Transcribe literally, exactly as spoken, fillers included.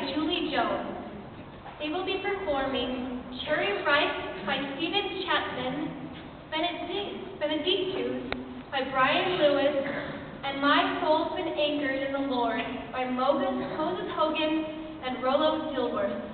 Julie Jones. They will be performing Cherry Ripe by Stephen Chapman, Benedict, Benedictus by Brian Lewis, and My Soul's Been Anchored in the Lord by Moses, Moses Hogan and Rollo Dilworth.